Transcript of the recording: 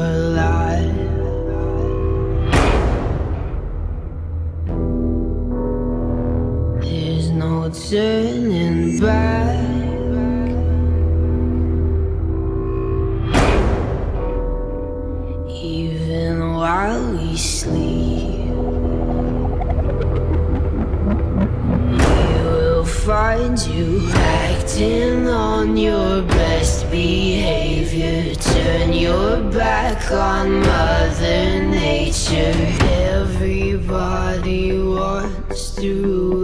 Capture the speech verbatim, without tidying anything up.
alive. There's no turning back. Even while we sleep, he will find you acting on your best behavior. Turn your back on Mother Nature. Everybody wants to